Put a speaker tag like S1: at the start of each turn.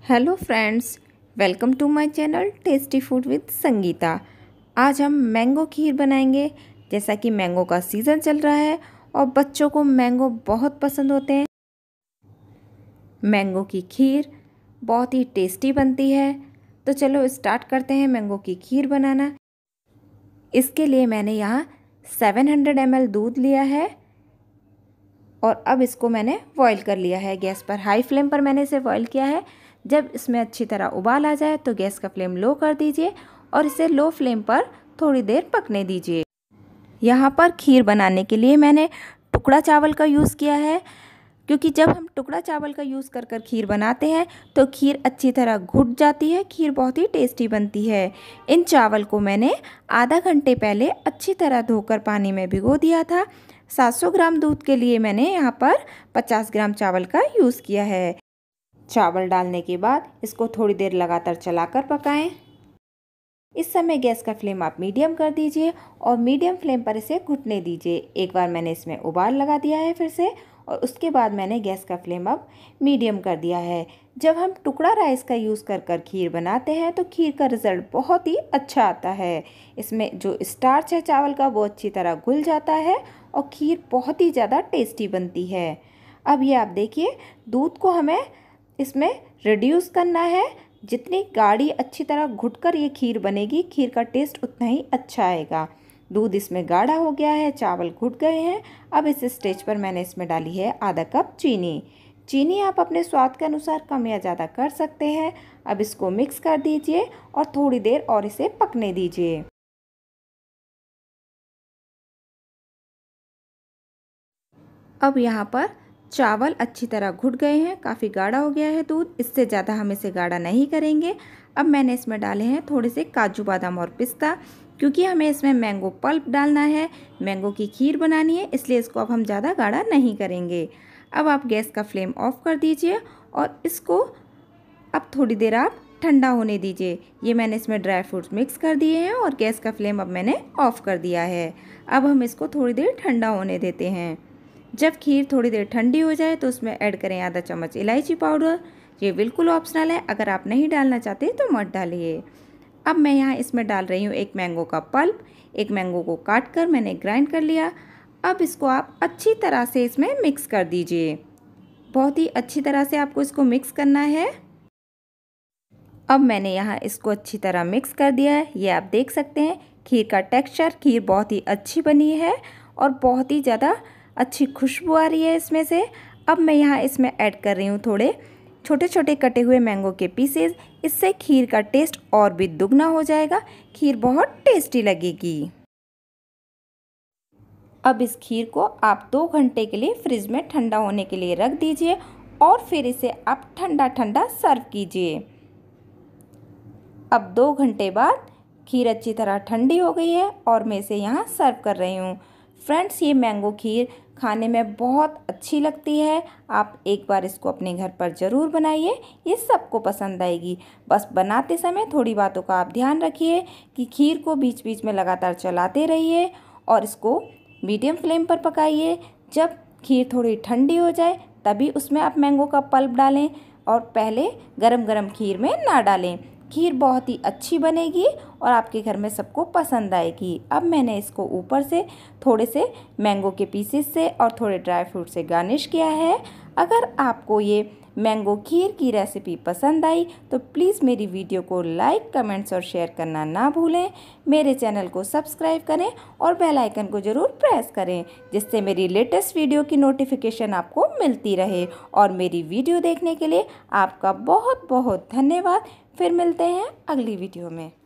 S1: Hello friends, welcome to my channel tasty food with Sangeeta. आज हम mango खीर बनाएंगे। जैसा कि मैंगो का सीज़न चल रहा है और बच्चों को मैंगो बहुत पसंद होते हैं। मैंगो की खीर बहुत ही टेस्टी बनती है। तो चलो स्टार्ट करते हैं मैंगो की खीर बनाना। इसके लिए मैंने यहाँ 700 ml दूध लिया है और अब इसको मैंने बॉईल कर लिया है। गैस पर हाई फ्लेम पर मैंने इसे बॉईल किया है। जब इसमें अच्छी तरह उबाल आ जाए तो गैस का फ्लेम लो कर दीजिए और इसे लो फ्लेम पर थोड़ी देर पकने दीजिए। यहाँ पर खीर बनाने के लिए मैंने टुकड़ा चावल का यूज़ किया है, क्योंकि जब हम टुकड़ा चावल का यूज़ कर कर खीर बनाते हैं तो खीर अच्छी तरह घुट जाती है। खीर बहुत ही टेस्टी बनती है। इन चावल को मैंने आधा घंटे पहले अच्छी तरह धोकर पानी में भिगो दिया था। 700 ग्राम दूध के लिए मैंने यहाँ पर 50 ग्राम चावल का यूज़ किया है। चावल डालने के बाद इसको थोड़ी देर लगातार चलाकर पकाएं। इस समय गैस का फ्लेम आप मीडियम कर दीजिए और मीडियम फ्लेम पर इसे घुटने दीजिए। एक बार मैंने इसमें उबाल लगा दिया है फिर से, और उसके बाद मैंने गैस का फ्लेम अब मीडियम कर दिया है। जब हम टुकड़ा राइस का यूज़ कर कर खीर बनाते हैं तो खीर का रिज़ल्ट बहुत ही अच्छा आता है। इसमें जो स्टार्च है चावल का वो अच्छी तरह घुल जाता है और खीर बहुत ही ज़्यादा टेस्टी बनती है। अब ये आप देखिए, दूध को हमें इसमें रिड्यूस करना है। जितनी गाढ़ी अच्छी तरह घुटकर ये खीर बनेगी, खीर का टेस्ट उतना ही अच्छा आएगा। दूध इसमें गाढ़ा हो गया है, चावल घुट गए हैं। अब इस स्टेज पर मैंने इसमें डाली है आधा कप चीनी। चीनी आप अपने स्वाद के अनुसार कम या ज़्यादा कर सकते हैं। अब इसको मिक्स कर दीजिए और थोड़ी देर और इसे पकने दीजिए। अब यहाँ पर चावल अच्छी तरह घुट गए हैं, काफ़ी गाढ़ा हो गया है दूध। इससे ज़्यादा हम इसे गाढ़ा नहीं करेंगे। अब मैंने इसमें डाले हैं थोड़े से काजू बादाम और पिस्ता, क्योंकि हमें इसमें मैंगो पल्प डालना है, मैंगो की खीर बनानी है, इसलिए इसको अब हम ज़्यादा गाढ़ा नहीं करेंगे। अब आप गैस का फ्लेम ऑफ कर दीजिए और इसको अब थोड़ी देर आप ठंडा होने दीजिए। ये मैंने इसमें ड्राई फ्रूट्स मिक्स कर दिए हैं और गैस का फ्लेम अब मैंने ऑफ कर दिया है। अब हम इसको थोड़ी देर ठंडा होने देते हैं। जब खीर थोड़ी देर ठंडी हो जाए तो उसमें ऐड करें आधा चम्मच इलायची पाउडर। ये बिल्कुल ऑप्शनल है, अगर आप नहीं डालना चाहते तो मत डालिए। अब मैं यहाँ इसमें डाल रही हूँ एक मैंगो का पल्प। एक मैंगो को काट कर मैंने ग्राइंड कर लिया। अब इसको आप अच्छी तरह से इसमें मिक्स कर दीजिए। बहुत ही अच्छी तरह से आपको इसको मिक्स करना है। अब मैंने यहाँ इसको अच्छी तरह मिक्स कर दिया है। ये आप देख सकते हैं खीर का टेक्सचर। खीर बहुत ही अच्छी बनी है और बहुत ही ज़्यादा अच्छी खुशबू आ रही है इसमें से। अब मैं यहाँ इसमें ऐड कर रही हूँ थोड़े छोटे छोटे कटे हुए मैंगो के पीसेस। इससे खीर का टेस्ट और भी दुगना हो जाएगा। खीर बहुत टेस्टी लगेगी। अब इस खीर को आप 2 घंटे के लिए फ्रिज में ठंडा होने के लिए रख दीजिए और फिर इसे आप ठंडा ठंडा सर्व कीजिए। अब 2 घंटे बाद खीर अच्छी तरह ठंडी हो गई है और मैं इसे यहाँ सर्व कर रही हूँ। फ्रेंड्स, ये मैंगो खीर खाने में बहुत अच्छी लगती है। आप एक बार इसको अपने घर पर ज़रूर बनाइए, ये सबको पसंद आएगी। बस बनाते समय थोड़ी बातों का आप ध्यान रखिए कि खीर को बीच बीच में लगातार चलाते रहिए और इसको मीडियम फ्लेम पर पकाइए। जब खीर थोड़ी ठंडी हो जाए तभी उसमें आप मैंगो का पल्प डालें और पहले गरम गरम खीर में ना डालें। खीर बहुत ही अच्छी बनेगी और आपके घर में सबको पसंद आएगी। अब मैंने इसको ऊपर से थोड़े से मैंगो के पीसेस से और थोड़े ड्राई फ्रूट से गार्निश किया है। अगर आपको ये मैंगो खीर की रेसिपी पसंद आई तो प्लीज़ मेरी वीडियो को लाइक, कमेंट्स और शेयर करना ना भूलें। मेरे चैनल को सब्सक्राइब करें और बेल आइकन को ज़रूर प्रेस करें, जिससे मेरी लेटेस्ट वीडियो की नोटिफिकेशन आपको मिलती रहे। और मेरी वीडियो देखने के लिए आपका बहुत बहुत धन्यवाद। फिर मिलते हैं अगली वीडियो में।